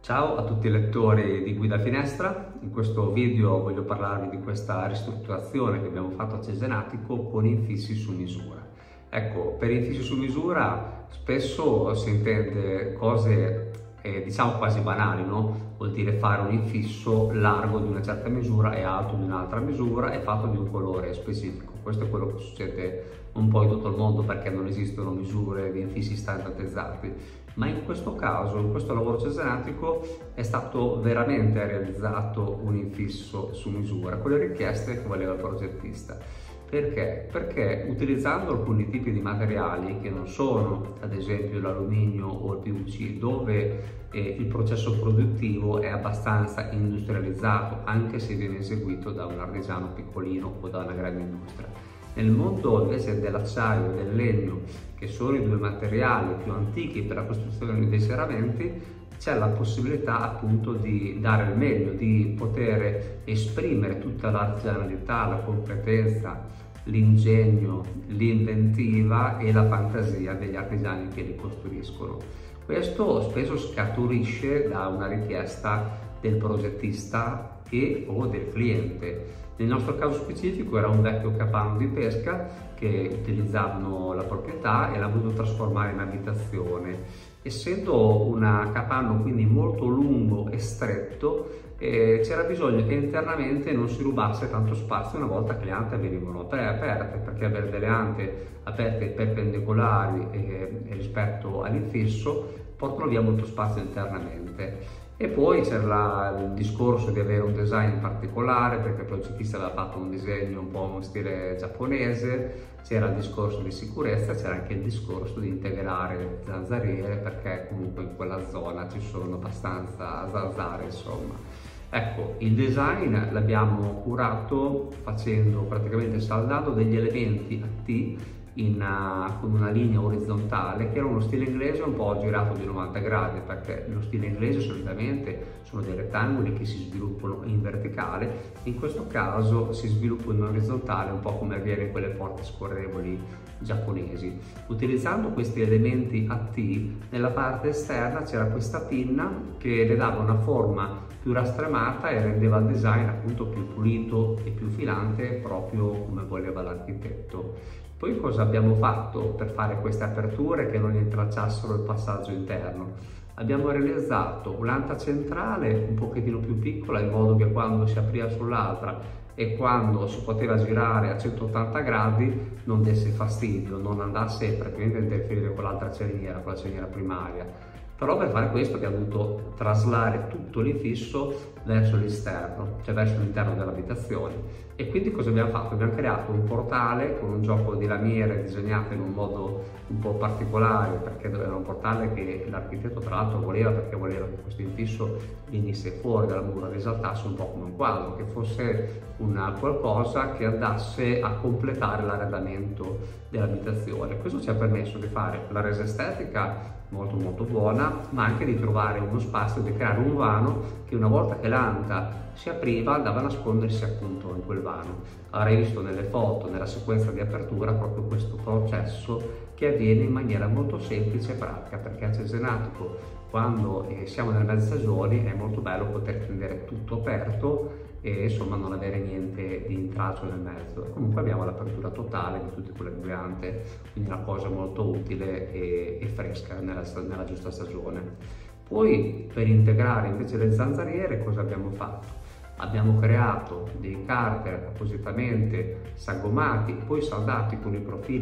Ciao a tutti i lettori di Guida Finestra. In questo video voglio parlarvi di questa ristrutturazione che abbiamo fatto a Cesenatico con infissi su misura. Ecco, per infissi su misura spesso si intende cose diciamo quasi banali, no? Vuol dire fare un infisso largo di una certa misura e alto di un'altra misura e fatto di un colore specifico. Questo è quello che succede un po' in tutto il mondo perché non esistono misure di infissi standardizzati. Ma in questo caso, in questo lavoro cesenatico, è stato veramente realizzato un infisso su misura con le richieste che voleva il progettista. Perché? Perché utilizzando alcuni tipi di materiali che non sono ad esempio l'alluminio o il PVC, dove il processo produttivo è abbastanza industrializzato anche se viene eseguito da un artigiano piccolino o da una grande industria. Nel mondo invece dell'acciaio e del legno, che sono i due materiali più antichi per la costruzione dei serramenti, c'è la possibilità appunto di dare il meglio, di poter esprimere tutta l'artigianalità, la competenza, l'ingegno, l'inventiva e la fantasia degli artigiani che li costruiscono. Questo spesso scaturisce da una richiesta del progettista e o del cliente. Nel nostro caso specifico era un vecchio capanno di pesca che utilizzavano la proprietà e l'ha voluto trasformare in abitazione. Essendo un capanno quindi molto lungo e stretto, c'era bisogno che internamente non si rubasse tanto spazio una volta che le ante venivano aperte, perché avere delle ante aperte perpendicolari rispetto all'infisso portano via molto spazio internamente. E poi c'era il discorso di avere un design particolare, perché il progettista aveva fatto un disegno un po' in stile giapponese, c'era il discorso di sicurezza, c'era anche il discorso di integrare zanzariere, perché comunque in quella zona ci sono abbastanza zanzare, insomma. Ecco, il design l'abbiamo curato facendo praticamente saldando degli elementi a T con una linea orizzontale che era uno stile inglese un po' girato di 90 gradi, perché lo stile inglese solitamente sono dei rettangoli che si sviluppano in verticale, in questo caso si sviluppa in orizzontale, un po' come avviene in quelle porte scorrevoli giapponesi. Utilizzando questi elementi a T, nella parte esterna c'era questa pinna che le dava una forma più rastremata e rendeva il design appunto più pulito e più filante, proprio come voleva l'architetto. Poi cosa abbiamo fatto per fare queste aperture che non intralciassero il passaggio interno? Abbiamo realizzato un'anta centrale un pochettino più piccola, in modo che quando si apriva sull'altra e quando si poteva girare a 180 gradi non desse fastidio, non andasse praticamente a interferire con l'altra cerniera, con la cerniera primaria. Però per fare questo abbiamo dovuto traslare tutto l'infisso verso l'esterno, cioè verso l'interno dell'abitazione. E quindi cosa abbiamo fatto? Abbiamo creato un portale con un gioco di lamiere disegnate in un modo un po' particolare, perché era un portale che l'architetto tra l'altro voleva, perché voleva che questo infisso venisse fuori dalla mura, risaltasse un po' come un quadro, che fosse qualcosa che andasse a completare l'arredamento dell'abitazione. Questo ci ha permesso di fare la resa estetica molto buona, ma anche di trovare uno spazio, di creare un vano che una volta che l'anta si apriva andava a nascondersi appunto in quel vano. Avrei visto nelle foto, nella sequenza di apertura, proprio questo processo che avviene in maniera molto semplice e pratica, perché a Cesenatico, quando siamo nelle mezze stagioni, è molto bello poter tenere tutto aperto e insomma non avere niente di intralcio nel mezzo. E comunque abbiamo l'apertura totale di tutte quelle due ante, quindi una cosa molto utile e fresca nella giusta stagione. Poi per integrare invece le zanzariere cosa abbiamo fatto? Abbiamo creato dei carter appositamente saggomati, poi saldati con i profili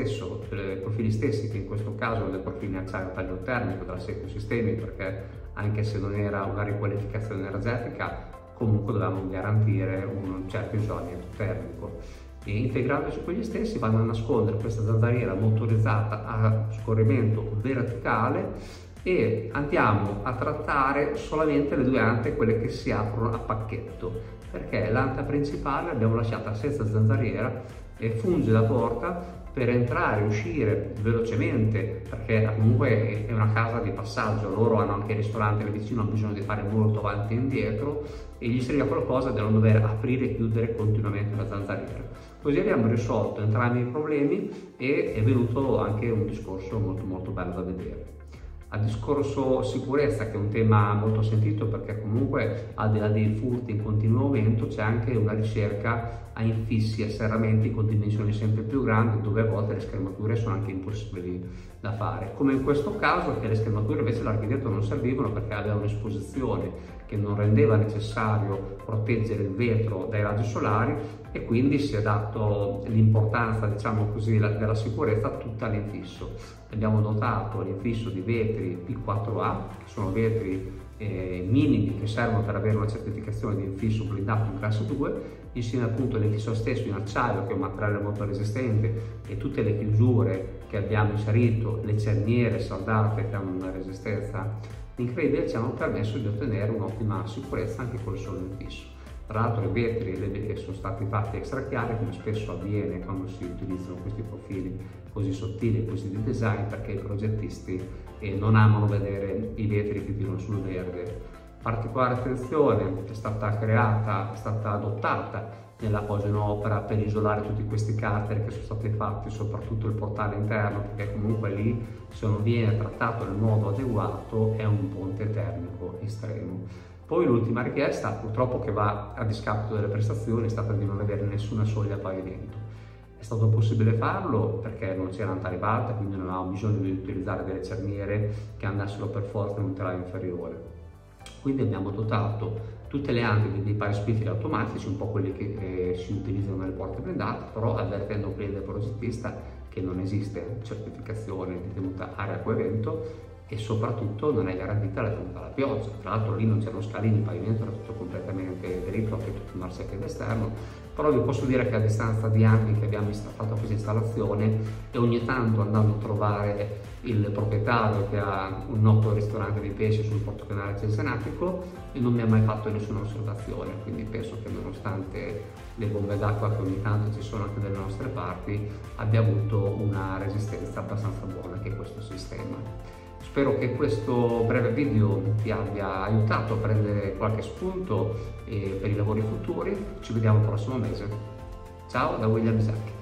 profili stessi, che in questo caso sono dei profili in acciaio taglio termico della Seco Sistemi, perché anche se non era una riqualificazione energetica, comunque dovevamo garantire un certo isolamento termico. E integrandosi quegli stessi vanno a nascondere questa zanzariera motorizzata a scorrimento verticale e andiamo a trattare solamente le due ante, quelle che si aprono a pacchetto, perché l'anta principale l'abbiamo lasciata senza zanzariera e funge da porta per entrare e uscire velocemente, perché comunque è una casa di passaggio, loro hanno anche il ristorante lì vicino, hanno bisogno di fare molto avanti e indietro e gli serviva qualcosa da non dover aprire e chiudere continuamente la zanzariera. Così abbiamo risolto entrambi i problemi e è venuto anche un discorso molto bello da vedere. A discorso sicurezza, che è un tema molto sentito perché comunque al di là dei furti in continuo aumento c'è anche una ricerca a infissi e serramenti con dimensioni sempre più grandi, dove a volte le schermature sono anche impossibili da fare. Come in questo caso, che le schermature invece l'architetto non servivano perché aveva un'esposizione che non rendeva necessario proteggere il vetro dai raggi solari, e quindi si è dato l'importanza, diciamo così, della sicurezza tutta all'infisso. Abbiamo dotato l'infisso di vetri P4A, che sono vetri minimi che servono per avere una certificazione di infisso blindato in classe 2, insieme appunto all'infisso stesso in acciaio, che è un materiale molto resistente, e tutte le chiusure che abbiamo inserito, le cerniere saldate che hanno una resistenza incredibile, ci hanno permesso di ottenere un'ottima sicurezza anche col solo infisso. Tra l'altro i vetri sono stati fatti extra chiari, come spesso avviene quando si utilizzano questi profili così sottili e così di design, perché i progettisti non amano vedere i vetri che tirano sul verde. Particolare attenzione è stata adottata nella posa in opera per isolare tutti questi crateri che sono stati fatti, soprattutto il portale interno, perché comunque lì, se non viene trattato nel modo adeguato, è un ponte termico estremo. Poi l'ultima richiesta, purtroppo, che va a discapito delle prestazioni, è stata di non avere nessuna soglia a pavimento. È stato possibile farlo perché non c'erano tali alte, quindi non avevamo bisogno di utilizzare delle cerniere che andassero per forza in un telaio inferiore. Quindi abbiamo dotato tutte le ante dei pari spifili automatici, un po' quelli che si utilizzano nelle porte blindate, però avvertendo il cliente progettista che non esiste certificazione di tenuta area coevento, e soprattutto non è garantita la tenuta alla pioggia. Tra l'altro lì non c'erano scalini, il pavimento era tutto completamente dritto, anche tutto il marciapiede esterno. Però vi posso dire che a distanza di anni che abbiamo fatto questa installazione, e ogni tanto andando a trovare il proprietario che ha un noto ristorante di pesce sul portocanale cesenatico, e non mi ha mai fatto nessuna osservazione, quindi penso che nonostante le bombe d'acqua che ogni tanto ci sono anche dalle nostre parti, abbia avuto una resistenza abbastanza buona anche questo sistema. Spero che questo breve video ti abbia aiutato a prendere qualche spunto per i lavori futuri. Ci vediamo il prossimo mese. Ciao da William Isaac.